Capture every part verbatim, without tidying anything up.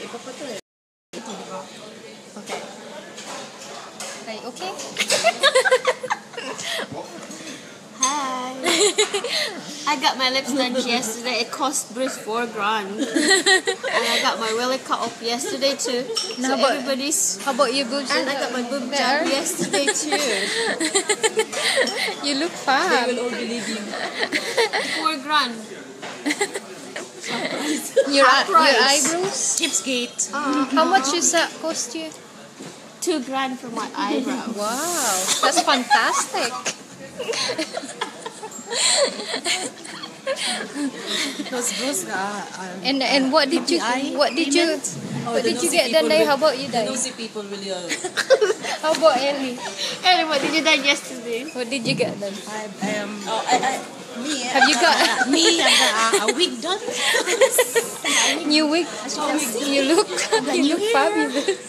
Ipapatuloy. Okay. Are you okay? Hi. I got my lips done yesterday. It cost Bruce four grand. And I got my willy cut off yesterday too. So How about- everybody's. How about your boobs? And I got my boob There. job yesterday too. You look They fab. will all believe you. Four grand. Your, Half your price. eyebrows? Cheapskate. How much does that cost you? Two grand for my eyebrows. Wow, that's fantastic. Those those uh, um, And and what did you P P I what did you payment? Oh, what the did you nosy get done, people Day? will- How about you, The Day? nosy people will. Uh, How about Ellie? Ellie, what did you done yesterday? What did you get done? I, I am. Oh, I, I, me. eh, Have you got- uh, me? I got uh, a wig done. New wig. You look you look fabulous.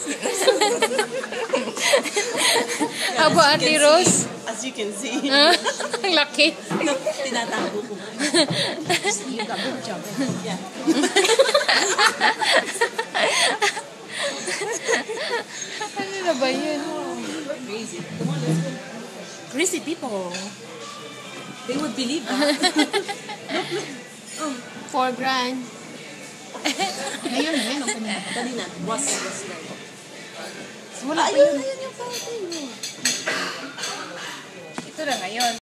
How about As you Auntie can Rose? see- As you can see. Ah, Lucky. Tinatago ko. You got good job. Yeah. Ano na ba yun? Crazy. Come on, let's go. Crazy people. They would believe that. Four grand. Ngayon, ngayon. Dali na. Was, was right. Wala pa Ayun, yun. ayun yung fountain. Ito na ngayon.